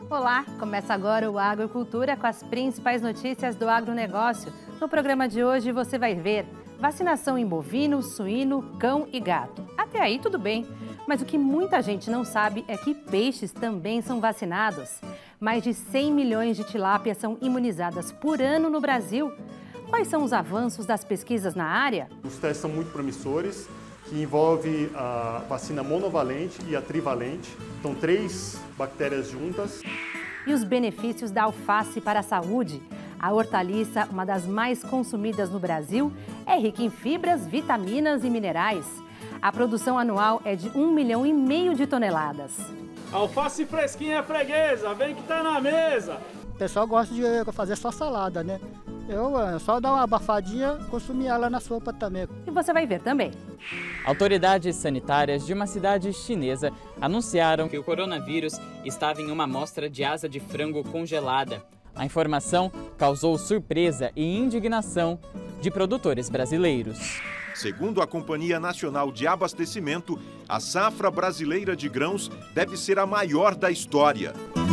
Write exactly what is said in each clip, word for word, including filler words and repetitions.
Olá, começa agora o Agrocultura com as principais notícias do agronegócio. No programa de hoje você vai ver vacinação em bovino, suíno, cão e gato. Até aí tudo bem, mas o que muita gente não sabe é que peixes também são vacinados. Mais de cem milhões de tilápias são imunizadas por ano no Brasil. Quais são os avanços das pesquisas na área? Os testes são muito promissores, que envolve a vacina monovalente e a trivalente. Então, três bactérias juntas. E os benefícios da alface para a saúde? A hortaliça, uma das mais consumidas no Brasil, é rica em fibras, vitaminas e minerais. A produção anual é de um milhão e meio de toneladas. Alface fresquinha é freguesa, vem que tá na mesa! O pessoal gosta de fazer só salada, né? Eu é, só dar uma abafadinha, consumir ela na sopa também. E você vai ver também. Autoridades sanitárias de uma cidade chinesa anunciaram que o coronavírus estava em uma amostra de asa de frango congelada. A informação causou surpresa e indignação de produtores brasileiros. Segundo a Companhia Nacional de Abastecimento, a safra brasileira de grãos deve ser a maior da história.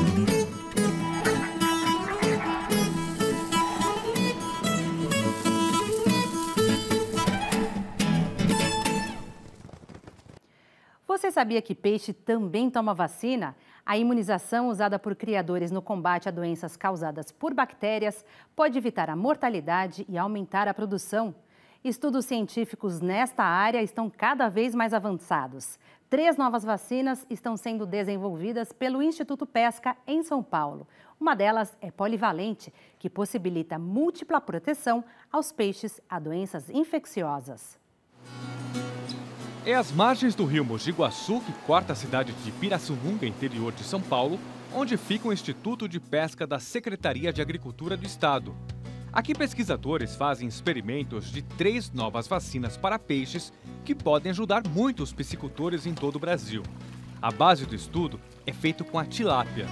Você sabia que peixe também toma vacina? A imunização usada por criadores no combate a doenças causadas por bactérias pode evitar a mortalidade e aumentar a produção. Estudos científicos nesta área estão cada vez mais avançados. Três novas vacinas estão sendo desenvolvidas pelo Instituto Pesca em São Paulo. Uma delas é polivalente, que possibilita múltipla proteção aos peixes a doenças infecciosas. É às margens do rio Mogi Guaçu, que corta a cidade de Pirassununga, interior de São Paulo, onde fica o Instituto de Pesca da Secretaria de Agricultura do Estado. Aqui pesquisadores fazem experimentos de três novas vacinas para peixes que podem ajudar muitos piscicultores em todo o Brasil. A base do estudo é feita com a tilápia.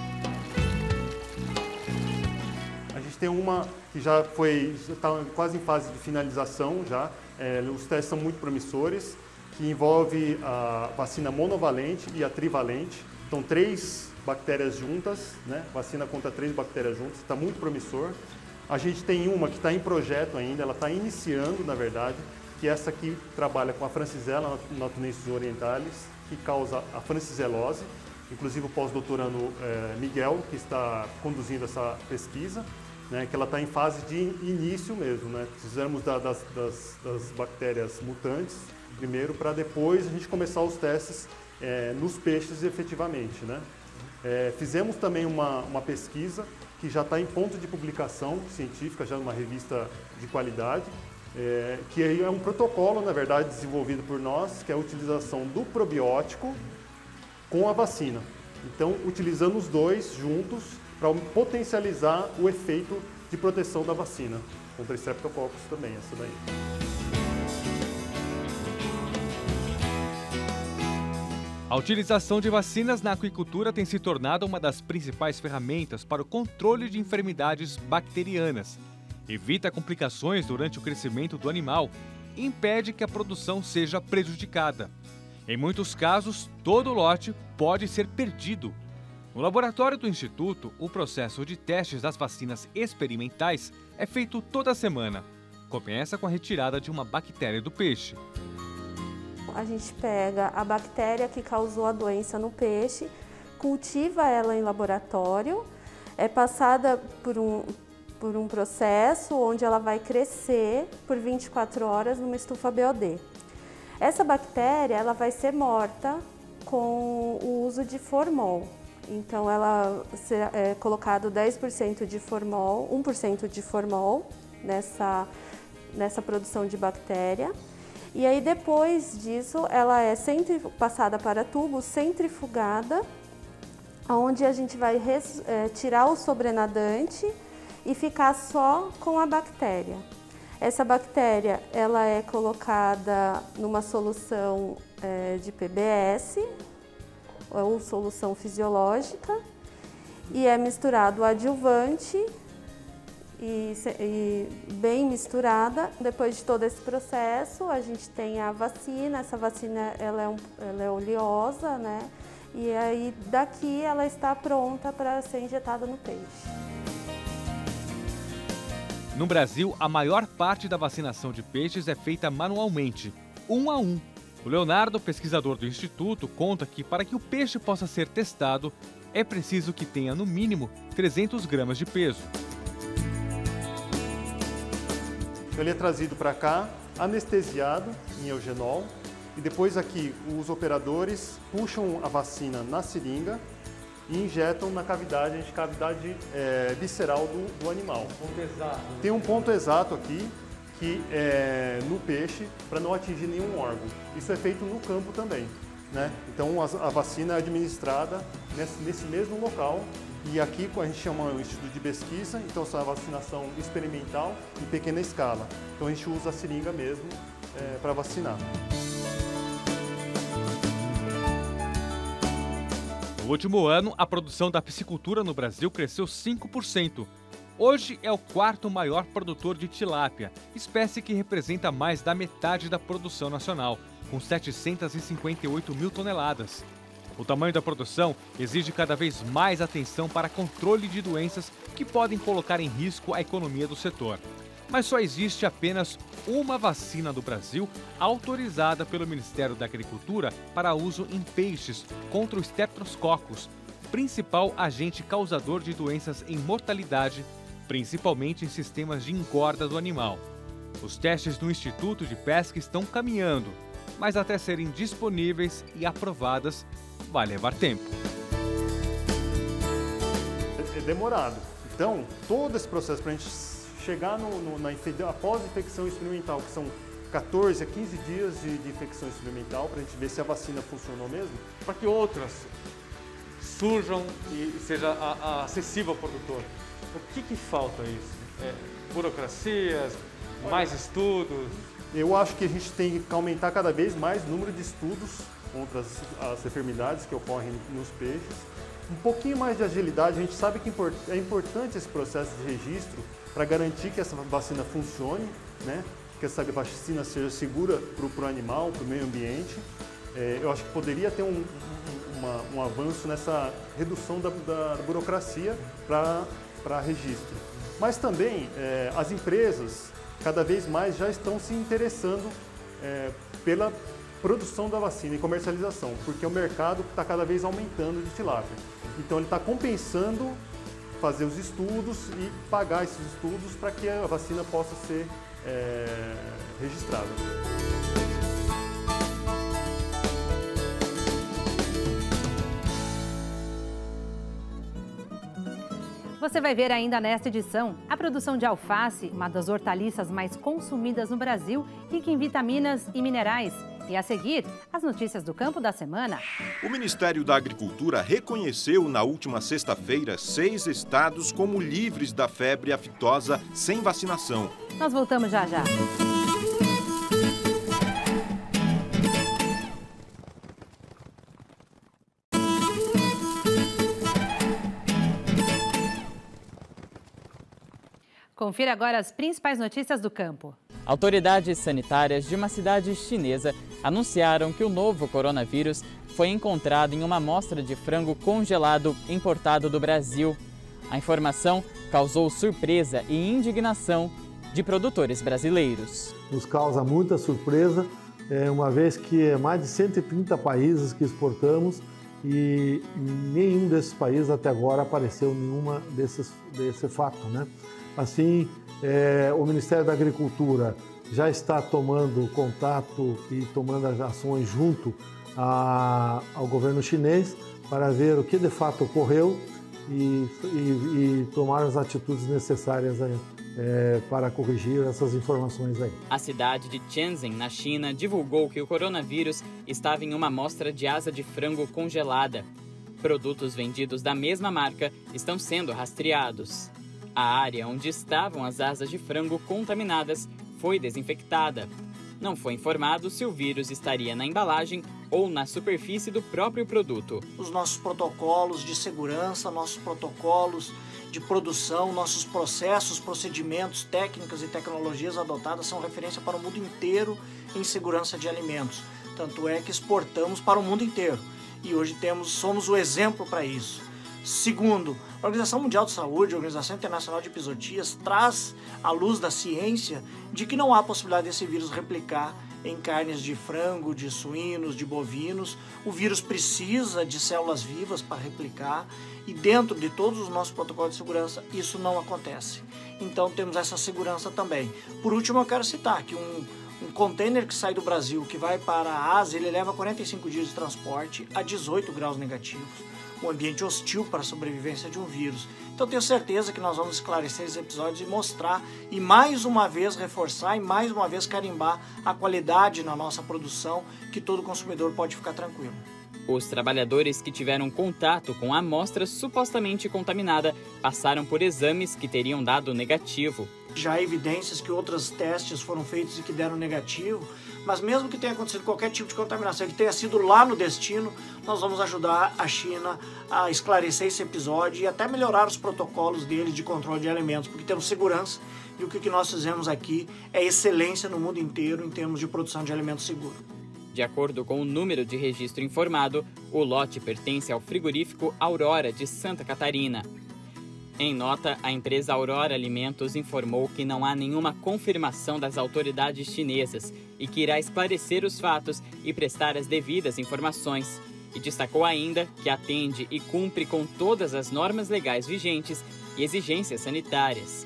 A gente tem uma que já foi, já está quase em fase de finalização já. É, os testes são muito promissores, que envolve a vacina monovalente e a trivalente. Então, três bactérias juntas, né? Vacina contra três bactérias juntas, está muito promissor. A gente tem uma que está em projeto ainda, ela está iniciando, na verdade, que essa aqui trabalha com a francisella natunensis orientalis, que causa a franciselose. Inclusive o pós-doutorando é, Miguel, que está conduzindo essa pesquisa, né, que ela está em fase de início mesmo, né? Precisamos da, das, das, das bactérias mutantes primeiro, para depois a gente começar os testes é, nos peixes efetivamente, né? É, fizemos também uma, uma pesquisa que já está em ponto de publicação científica, já numa revista de qualidade, é, que é um protocolo, na verdade, desenvolvido por nós, que é a utilização do probiótico com a vacina. Então, utilizando os dois juntos para potencializar o efeito de proteção da vacina contra Streptococcus também, essa daí. A utilização de vacinas na aquicultura tem se tornado uma das principais ferramentas para o controle de enfermidades bacterianas. Evita complicações durante o crescimento do animal e impede que a produção seja prejudicada. Em muitos casos, todo o lote pode ser perdido. No laboratório do Instituto, o processo de testes das vacinas experimentais é feito toda semana. Começa com a retirada de uma bactéria do peixe. A gente pega a bactéria que causou a doença no peixe, cultiva ela em laboratório, é passada por um, por um processo onde ela vai crescer por vinte e quatro horas numa estufa B O D. Essa bactéria ela vai ser morta com o uso de formol. Então ela é colocado dez por cento de formol, um por cento de formol nessa, nessa produção de bactéria. E aí depois disso ela é passada para tubo, centrifugada, onde a gente vai res, é, tirar o sobrenadante e ficar só com a bactéria. Essa bactéria ela é colocada numa solução é, de P B S, ou solução fisiológica, e é misturado o adjuvante e, e bem misturada. Depois de todo esse processo, a gente tem a vacina. Essa vacina ela é, um, ela é oleosa, né? e aí daqui ela está pronta para ser injetada no peixe. No Brasil, a maior parte da vacinação de peixes é feita manualmente, um a um. O Leonardo, pesquisador do Instituto, conta que para que o peixe possa ser testado, é preciso que tenha no mínimo trezentos gramas de peso. Ele é trazido para cá, anestesiado em eugenol, e depois aqui os operadores puxam a vacina na seringa e injetam na cavidade, a cavidade é, visceral do, do animal. Ponto exato. Tem um ponto exato aqui, que é no peixe, para não atingir nenhum órgão. Isso é feito no campo também, né? Então a, a vacina é administrada nesse, nesse mesmo local, e aqui a gente chama o Instituto de Pesquisa, então essa é a vacinação experimental em pequena escala. Então a gente usa a seringa mesmo é, para vacinar. No último ano, a produção da piscicultura no Brasil cresceu cinco por cento. Hoje é o quarto maior produtor de tilápia, espécie que representa mais da metade da produção nacional, com setecentas e cinquenta e oito mil toneladas. O tamanho da produção exige cada vez mais atenção para controle de doenças que podem colocar em risco a economia do setor. Mas só existe apenas uma vacina do Brasil autorizada pelo Ministério da Agricultura para uso em peixes contra o Streptococcus, principal agente causador de doenças em mortalidade, principalmente em sistemas de engorda do animal. Os testes do Instituto de Pesca estão caminhando, mas até serem disponíveis e aprovadas, vai levar tempo. É demorado. Então, todo esse processo para a gente chegar no, no, na após a infecção experimental, que são quatorze a quinze dias de, de infecção experimental, para a gente ver se a vacina funcionou mesmo. Para que outras surjam e seja a, a acessível ao produtor, o que, que falta isso? É, burocracias, mais estudos? Eu acho que a gente tem que aumentar cada vez mais o número de estudos contra as, as enfermidades que ocorrem nos peixes. Um pouquinho mais de agilidade, a gente sabe que é importante esse processo de registro para garantir que essa vacina funcione, né? Que essa vacina seja segura para o animal, para o meio ambiente. É, eu acho que poderia ter um, um, uma, um avanço nessa redução da, da burocracia para registro. Mas também é, as empresas cada vez mais já estão se interessando é, pela produção da vacina e comercialização, porque o mercado está cada vez aumentando de tilápia. Então ele está compensando fazer os estudos e pagar esses estudos para que a vacina possa ser é, registrada. Você vai ver ainda nesta edição a produção de alface, uma das hortaliças mais consumidas no Brasil, rica em vitaminas e minerais. E a seguir, as notícias do campo da semana. O Ministério da Agricultura reconheceu na última sexta-feira seis estados como livres da febre aftosa sem vacinação. Nós voltamos já já. Confira agora as principais notícias do campo. Autoridades sanitárias de uma cidade chinesa anunciaram que o novo coronavírus foi encontrado em uma amostra de frango congelado importado do Brasil. A informação causou surpresa e indignação de produtores brasileiros. Nos causa muita surpresa, uma vez que é mais de cento e trinta países que exportamos e nenhum desses países até agora apareceu nenhuma desses, desse fato, né? Assim, é, o Ministério da Agricultura já está tomando contato e tomando as ações junto a, ao governo chinês para ver o que de fato ocorreu e, e, e tomar as atitudes necessárias aí, é, para corrigir essas informações aí. A cidade de Shenzhen, na China, divulgou que o coronavírus estava em uma amostra de asa de frango congelada. Produtos vendidos da mesma marca estão sendo rastreados. A área onde estavam as asas de frango contaminadas foi desinfectada. Não foi informado se o vírus estaria na embalagem ou na superfície do próprio produto. Os nossos protocolos de segurança, nossos protocolos de produção, nossos processos, procedimentos, técnicas e tecnologias adotadas são referência para o mundo inteiro em segurança de alimentos. Tanto é que exportamos para o mundo inteiro. e hoje temos, somos o exemplo para isso. Segundo, a Organização Mundial de Saúde, a Organização Internacional de Epizotias, traz à luz da ciência de que não há possibilidade desse vírus replicar em carnes de frango, de suínos, de bovinos. O vírus precisa de células vivas para replicar e dentro de todos os nossos protocolos de segurança isso não acontece. Então temos essa segurança também. Por último, eu quero citar que um, um container que sai do Brasil, que vai para a Ásia, ele leva quarenta e cinco dias de transporte a dezoito graus negativos. Um ambiente hostil para a sobrevivência de um vírus. Então tenho certeza que nós vamos esclarecer esses episódios e mostrar e mais uma vez reforçar e mais uma vez carimbar a qualidade na nossa produção, que todo consumidor pode ficar tranquilo. Os trabalhadores que tiveram contato com a amostra supostamente contaminada passaram por exames que teriam dado negativo. Já há evidências que outros testes foram feitos e que deram negativo, mas mesmo que tenha acontecido qualquer tipo de contaminação, que tenha sido lá no destino, nós vamos ajudar a China a esclarecer esse episódio e até melhorar os protocolos deles de controle de alimentos, porque temos segurança e o que nós fizemos aqui é excelência no mundo inteiro em termos de produção de alimentos seguros. De acordo com o número de registro informado, o lote pertence ao frigorífico Aurora de Santa Catarina. Em nota, a empresa Aurora Alimentos informou que não há nenhuma confirmação das autoridades chinesas e que irá esclarecer os fatos e prestar as devidas informações. E destacou ainda que atende e cumpre com todas as normas legais vigentes e exigências sanitárias.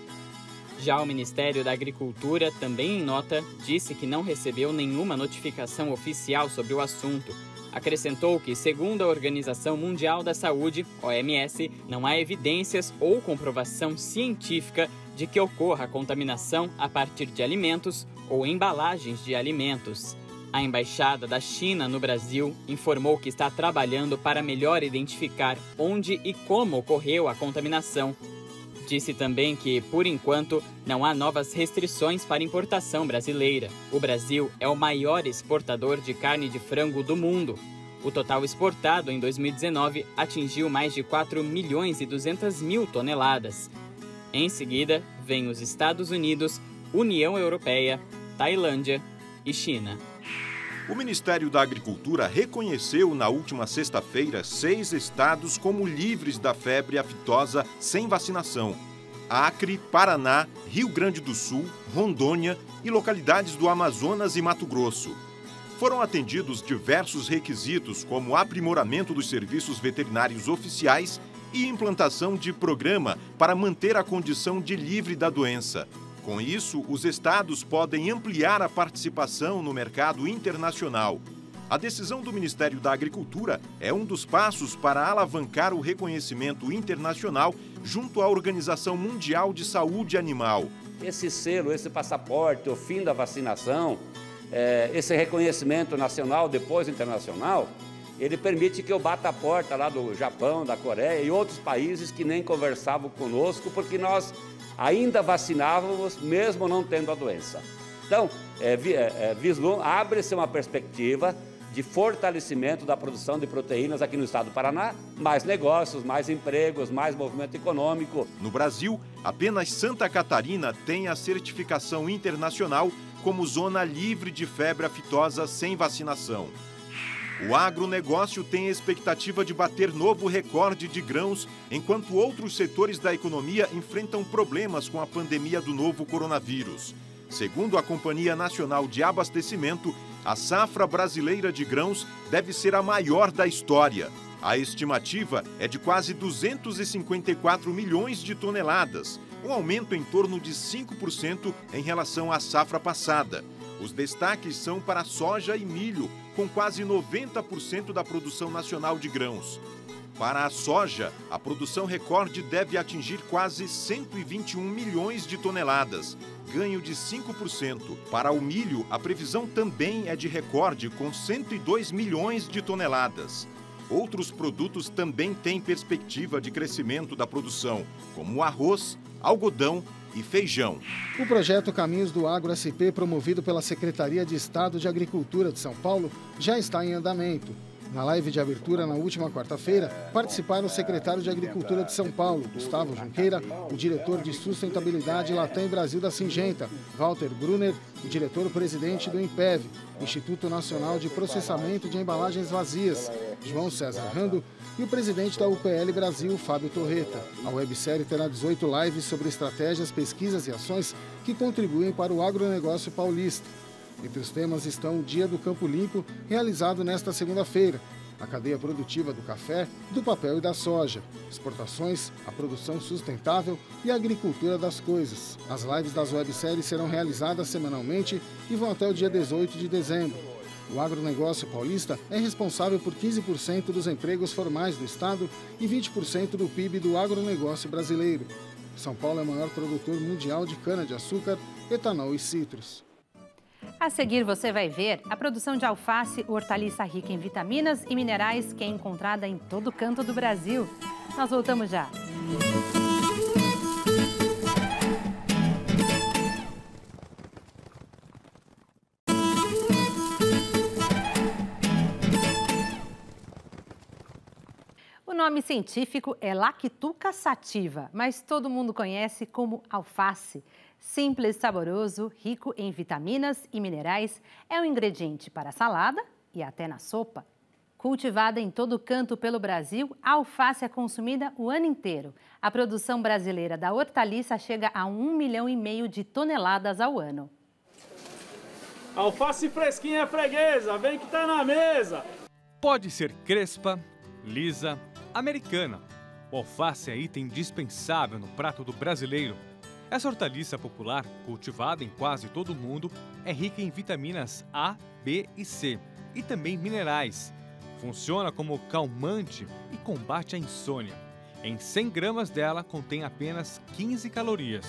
Já o Ministério da Agricultura, também em nota, disse que não recebeu nenhuma notificação oficial sobre o assunto. Acrescentou que, segundo a Organização Mundial da Saúde, O M S, não há evidências ou comprovação científica de que ocorra contaminação a partir de alimentos ou embalagens de alimentos. A Embaixada da China no Brasil informou que está trabalhando para melhor identificar onde e como ocorreu a contaminação. Disse também que, por enquanto, não há novas restrições para importação brasileira. O Brasil é o maior exportador de carne de frango do mundo. O total exportado em dois mil e dezenove atingiu mais de quatro milhões e duzentas mil toneladas. Em seguida, vêm os Estados Unidos, União Europeia, Tailândia e China. O Ministério da Agricultura reconheceu na última sexta-feira seis estados como livres da febre aftosa sem vacinação: Acre, Paraná, Rio Grande do Sul, Rondônia e localidades do Amazonas e Mato Grosso. Foram atendidos diversos requisitos, como aprimoramento dos serviços veterinários oficiais e implantação de programa para manter a condição de livre da doença. Com isso, os estados podem ampliar a participação no mercado internacional. A decisão do Ministério da Agricultura é um dos passos para alavancar o reconhecimento internacional junto à Organização Mundial de Saúde Animal. Esse selo, esse passaporte, o fim da vacinação, é, esse reconhecimento nacional, depois internacional, ele permite que eu bata a porta lá do Japão, da Coreia e outros países que nem conversavam conosco, porque nós ainda vacinávamos, mesmo não tendo a doença. Então, é, é, vislum, abre-se uma perspectiva de fortalecimento da produção de proteínas aqui no estado do Paraná, mais negócios, mais empregos, mais movimento econômico. No Brasil, apenas Santa Catarina tem a certificação internacional como zona livre de febre aftosa sem vacinação. O agronegócio tem a expectativa de bater novo recorde de grãos, enquanto outros setores da economia enfrentam problemas com a pandemia do novo coronavírus. Segundo a Companhia Nacional de Abastecimento, a safra brasileira de grãos deve ser a maior da história. A estimativa é de quase duzentos e cinquenta e quatro milhões de toneladas, um aumento em torno de cinco por cento em relação à safra passada. Os destaques são para soja e milho, com quase noventa por cento da produção nacional de grãos. Para a soja, a produção recorde deve atingir quase cento e vinte e um milhões de toneladas, ganho de cinco por cento. Para o milho, a previsão também é de recorde, com cento e dois milhões de toneladas. Outros produtos também têm perspectiva de crescimento da produção, como arroz, algodão e feijão. O projeto Caminhos do Agro S P, promovido pela Secretaria de Estado de Agricultura de São Paulo, já está em andamento. Na live de abertura, na última quarta-feira, participaram o secretário de Agricultura de São Paulo, Gustavo Junqueira, o diretor de Sustentabilidade Latam Brasil da Singenta, Walter Brunner, o diretor-presidente do INPEV, Instituto Nacional de Processamento de Embalagens Vazias, João César Rando, e o presidente da U P L Brasil, Fábio Torreta. A websérie terá dezoito lives sobre estratégias, pesquisas e ações que contribuem para o agronegócio paulista. Entre os temas estão o Dia do Campo Limpo, realizado nesta segunda-feira, a cadeia produtiva do café, do papel e da soja, exportações, a produção sustentável e a agricultura das coisas. As lives das webséries serão realizadas semanalmente e vão até o dia dezoito de dezembro. O agronegócio paulista é responsável por quinze por cento dos empregos formais do estado e vinte por cento do P I B do agronegócio brasileiro. São Paulo é o maior produtor mundial de cana-de-açúcar, etanol e citros. A seguir você vai ver a produção de alface, hortaliça rica em vitaminas e minerais que é encontrada em todo canto do Brasil. Nós voltamos já. O nome científico é Lactuca sativa, mas todo mundo conhece como alface. Simples, saboroso, rico em vitaminas e minerais, é um ingrediente para salada e até na sopa. Cultivada em todo canto pelo Brasil, a alface é consumida o ano inteiro. A produção brasileira da hortaliça chega a um milhão e meio de toneladas ao ano. Alface fresquinha é freguesa, vem que tá na mesa! Pode ser crespa, lisa, americana. O alface é item indispensável no prato do brasileiro. Essa hortaliça popular, cultivada em quase todo o mundo, é rica em vitaminas A, B e C e também minerais. Funciona como calmante e combate a insônia. Em cem gramas dela contém apenas quinze calorias.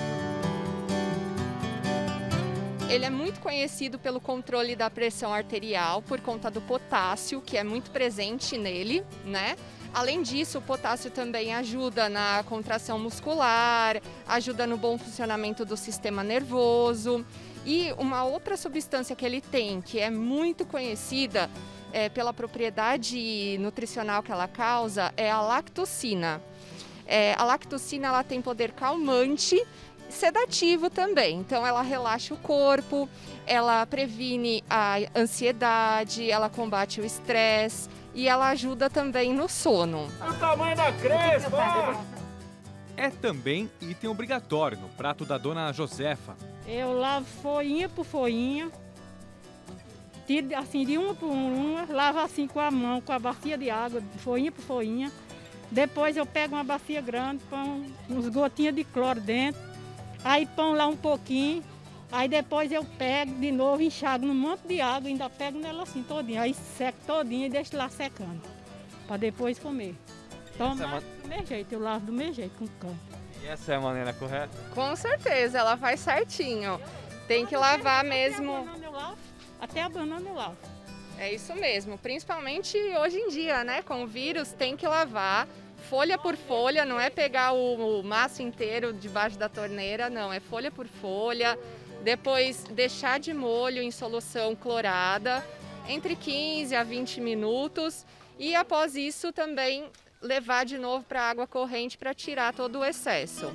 Ele é muito conhecido pelo controle da pressão arterial por conta do potássio, que é muito presente nele, né? Além disso, o potássio também ajuda na contração muscular, ajuda no bom funcionamento do sistema nervoso. E uma outra substância que ele tem, que é muito conhecida é, pela propriedade nutricional que ela causa, é a lactocina. É, a lactocina ela tem poder calmante, sedativo também, então ela relaxa o corpo, ela previne a ansiedade, ela combate o estresse e ela ajuda também no sono. O tamanho da crespa! É também item obrigatório no prato da dona Josefa. Eu lavo folhinha por folhinha, tiro assim de uma por uma, lavo assim com a mão, com a bacia de água, folhinha por folhinha. Depois eu pego uma bacia grande, põe uns gotinhas de cloro dentro, aí põe lá um pouquinho, aí depois eu pego de novo, enxago num monte de água, ainda pego nela assim todinha, aí seco todinha e deixo lá secando, para depois comer. Toma é do meu jeito, eu lavo do meu jeito com canto. E essa é a maneira correta? Com certeza, ela faz certinho. Tem que lavar mesmo. Até a banana eu lavo. Até a banana eu lavo. É isso mesmo, principalmente hoje em dia, né? Com o vírus tem que lavar folha por folha, não é pegar o, o maço inteiro debaixo da torneira, não, é folha por folha. Depois deixar de molho em solução clorada entre quinze a vinte minutos e após isso também levar de novo para a água corrente para tirar todo o excesso.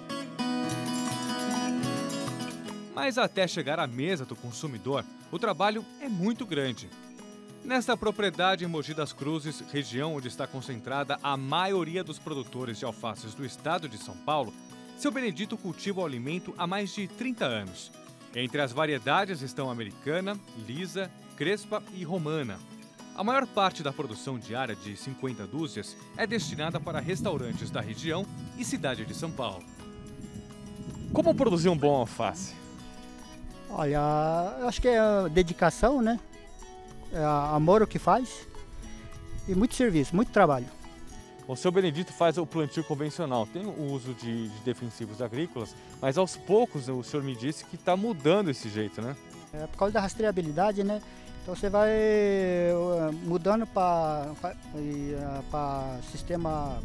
Mas até chegar à mesa do consumidor, o trabalho é muito grande. Nesta propriedade em Mogi das Cruzes, região onde está concentrada a maioria dos produtores de alfaces do estado de São Paulo, seu Benedito cultiva o alimento há mais de trinta anos. Entre as variedades estão americana, lisa, crespa e romana. A maior parte da produção diária de cinquenta dúzias é destinada para restaurantes da região e cidade de São Paulo. Como produzir um bom alface? Olha, eu acho que é dedicação, né? É amor o que faz e muito serviço, muito trabalho. O seu Benedito faz o plantio convencional, tem o uso de, de defensivos agrícolas, mas aos poucos o senhor me disse que está mudando esse jeito, né? É por causa da rastreabilidade, né? Então você vai mudando para sistema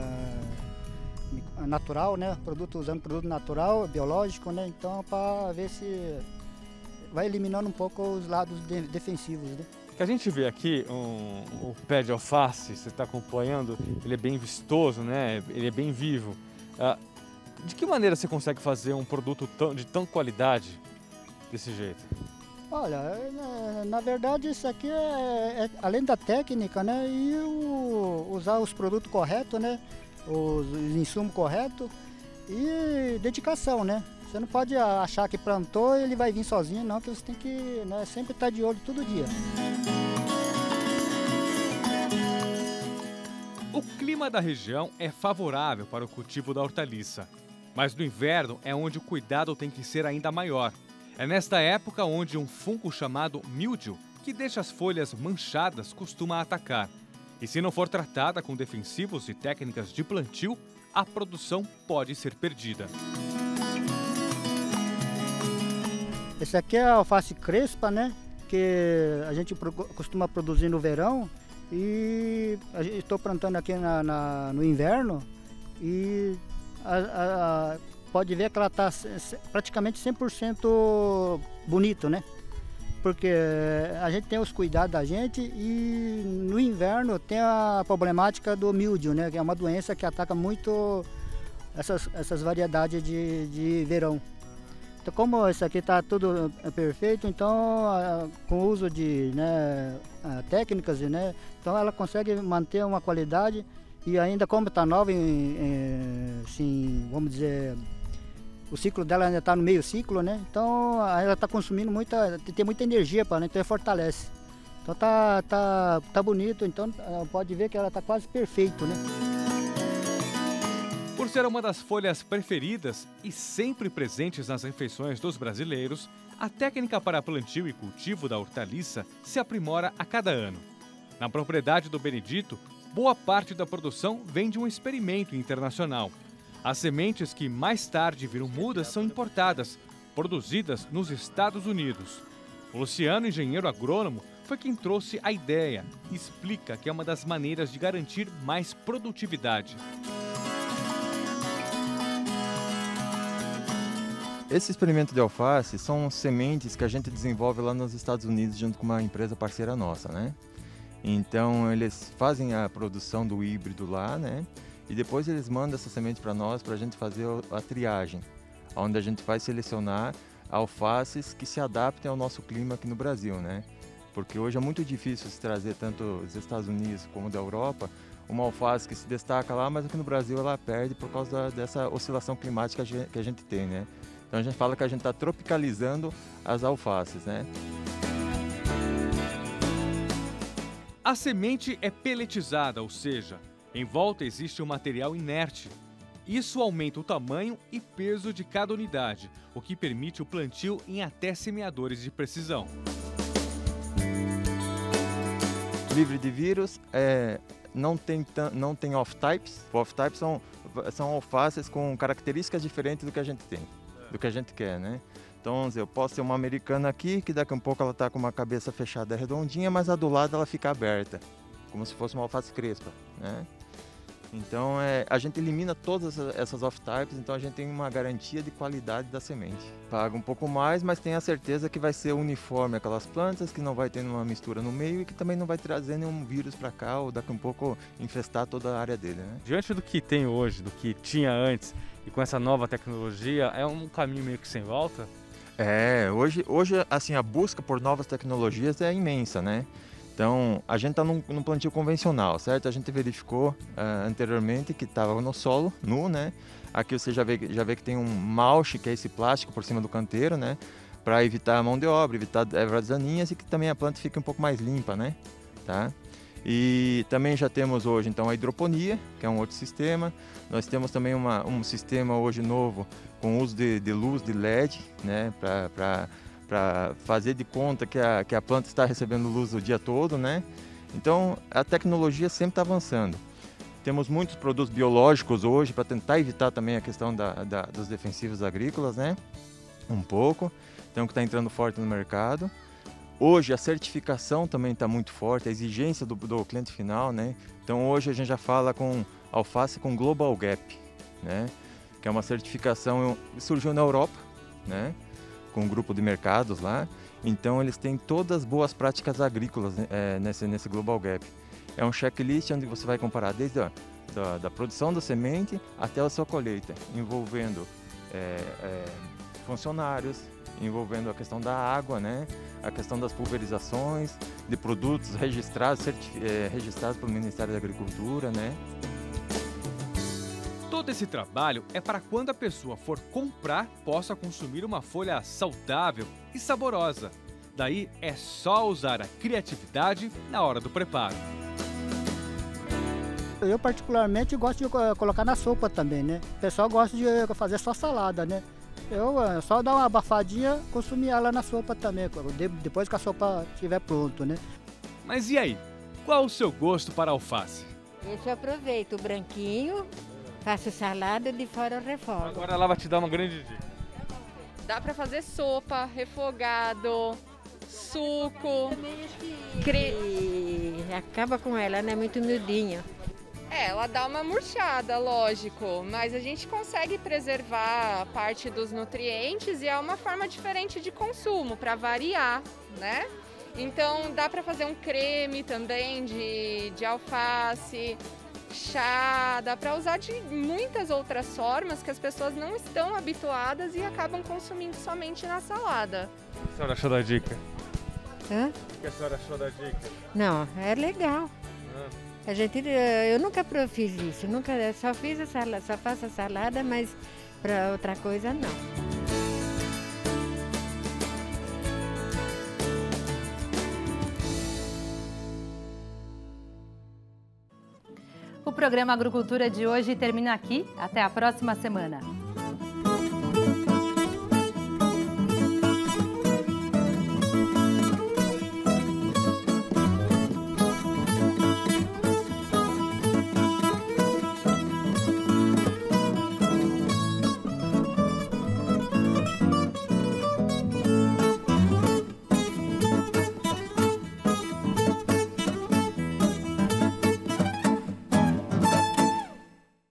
é, natural, né? Produto, usando produto natural, biológico, né? Então para ver se vai eliminando um pouco os lados de, defensivos, né? Que a gente vê aqui um, o pé de alface, você está acompanhando, ele é bem vistoso, né? Ele é bem vivo. Ah, de que maneira você consegue fazer um produto tão, de tão qualidade desse jeito? Olha, na, na verdade isso aqui é, é além da técnica, né, e o, usar os produtos corretos, né, os, os insumos corretos e dedicação, né. Você não pode achar que plantou e ele vai vir sozinho, não, que você tem que, né, sempre estar de olho todo dia. O clima da região é favorável para o cultivo da hortaliça, mas no inverno é onde o cuidado tem que ser ainda maior. É nesta época onde um fungo chamado míldio, que deixa as folhas manchadas, costuma atacar. E se não for tratada com defensivos e técnicas de plantio, a produção pode ser perdida. Esse aqui é a alface crespa, né? Que a gente costuma produzir no verão e estou plantando aqui na, na, no inverno e a, a, pode ver que ela está praticamente cem por cento bonito, né? Porque a gente tem os cuidados da gente e no inverno tem a problemática do míldio, né? Que é uma doença que ataca muito essas, essas variedades de, de verão. Então, como isso aqui está tudo perfeito, então com o uso de, né, técnicas, né, então ela consegue manter uma qualidade e ainda como está nova, em, em, assim, vamos dizer, o ciclo dela ainda está no meio ciclo, né? Então ela está consumindo muita, tem muita energia para, né? Então fortalece. Então tá, tá, tá bonito, então pode ver que ela está quase perfeito, né? Por ser uma das folhas preferidas e sempre presentes nas refeições dos brasileiros, a técnica para plantio e cultivo da hortaliça se aprimora a cada ano. Na propriedade do Benedito, boa parte da produção vem de um experimento internacional. As sementes que mais tarde viram mudas são importadas, produzidas nos Estados Unidos. O Luciano, engenheiro agrônomo, foi quem trouxe a ideia e explica que é uma das maneiras de garantir mais produtividade. Esse experimento de alface são sementes que a gente desenvolve lá nos Estados Unidos junto com uma empresa parceira nossa, né? Então eles fazem a produção do híbrido lá, né? E depois eles mandam essa semente para nós para a gente fazer a triagem, onde a gente vai selecionar alfaces que se adaptem ao nosso clima aqui no Brasil, né? Porque hoje é muito difícil se trazer tanto dos Estados Unidos como da Europa uma alface que se destaca lá, mas aqui no Brasil ela perde por causa da, dessa oscilação climática que a gente tem, né? Então a gente fala que a gente está tropicalizando as alfaces, né? A semente é peletizada, ou seja, em volta existe um material inerte. Isso aumenta o tamanho e peso de cada unidade, o que permite o plantio em até semeadores de precisão. Livre de vírus, é, não tem, não tem off-types. Off-types são, são alfaces com características diferentes do que a gente tem, do que a gente quer, né? Então, eu posso ter uma americana aqui, que daqui a um pouco ela está com uma cabeça fechada redondinha, mas a do lado ela fica aberta, como se fosse uma alface crespa, né? Então, é, a gente elimina todas essas off-types, então a gente tem uma garantia de qualidade da semente. Paga um pouco mais, mas tem a certeza que vai ser uniforme aquelas plantas, que não vai ter uma mistura no meio e que também não vai trazer nenhum vírus para cá ou daqui a um pouco infestar toda a área dele, né? Diante do que tem hoje, do que tinha antes e com essa nova tecnologia, é um caminho meio que sem volta? É, hoje, hoje assim, a busca por novas tecnologias é imensa, né? Então, a gente está num, num plantio convencional, certo? A gente verificou uh, anteriormente que estava no solo, nu, né? Aqui você já vê, já vê que tem um mulch, que é esse plástico por cima do canteiro, né? Para evitar a mão de obra, evitar ervas daninhas e que também a planta fique um pouco mais limpa, né? Tá? E também já temos hoje, então, a hidroponia, que é um outro sistema. Nós temos também uma, um sistema hoje novo com uso de, de luz de L E D, né? Para para fazer de conta que a, que a planta está recebendo luz o dia todo, né? Então, a tecnologia sempre está avançando. Temos muitos produtos biológicos hoje para tentar evitar também a questão da, da, dos defensivos agrícolas, né? Um pouco. Então, que está entrando forte no mercado. Hoje, a certificação também está muito forte, a exigência do, do cliente final, né? Então, hoje a gente já fala com alface com Global Gap, né? Que é uma certificação que surgiu na Europa, né? Com um grupo de mercados lá, então eles têm todas as boas práticas agrícolas é, nesse, nesse Global Gap. É um checklist onde você vai comparar desde a da, da produção da semente até a sua colheita, envolvendo é, é, funcionários, envolvendo a questão da água, né? A questão das pulverizações, de produtos registrados, certi- é, registrados pelo Ministério da Agricultura, né? Todo esse trabalho é para quando a pessoa for comprar, possa consumir uma folha saudável e saborosa. Daí é só usar a criatividade na hora do preparo. Eu particularmente gosto de colocar na sopa também, né? O pessoal gosta de fazer só salada, né? Eu só dar uma abafadinha, consumir ela na sopa também, depois que a sopa estiver pronta, né? Mas e aí? Qual o seu gosto para alface? Esse eu aproveito, o branquinho, faço salada, de fora eu refogo. Agora ela vai te dar uma grande dica. Dá para fazer sopa, refogado, suco. Cre... E acaba com ela, né? Muito miudinha. É, ela dá uma murchada, lógico, mas a gente consegue preservar parte dos nutrientes e é uma forma diferente de consumo, para variar, né? Então dá para fazer um creme também de, de alface, chá, dá para usar de muitas outras formas que as pessoas não estão habituadas e acabam consumindo somente na salada. O que a senhora achou da dica? Hã? O que a senhora achou da dica? Não, é legal. Ah. A gente, eu nunca fiz isso, nunca, só fiz a salada, só faço a salada, mas para outra coisa não. O programa Agricultura de hoje termina aqui. Até a próxima semana.